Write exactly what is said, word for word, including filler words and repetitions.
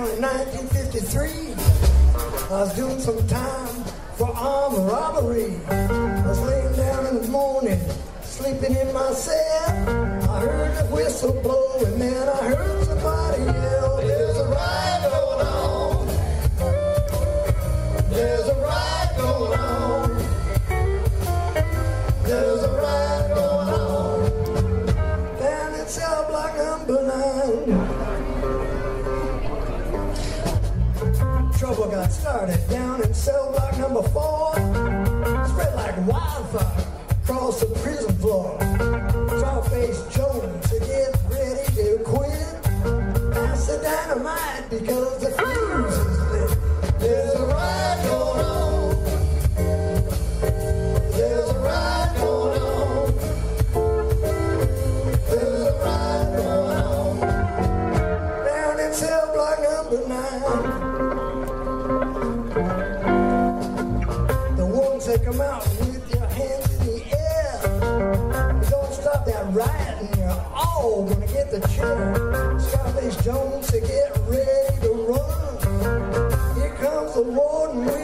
in nineteen fifty-three. I was doing some time for armed robbery. I was laying down in the morning, sleeping in my cell. I heard a whistle blow and then I heard somebody yell, there's a riot going on. There's a riot going on. There's a riot going on. Down in cell block number nine. Trouble got started down in cell block number four. Spread like wildfire across the prison floor. Scarface Jones to get ready to quit. Pass the dynamite because the fuse is lit. There's a riot going on. There's a riot going on. There's a riot going on. Down in cell block number nine. Say, come out with your hands in the air. Don't stop that riot and you're all gonna get the chair. Scarface Jones to get ready to run. Here comes the warden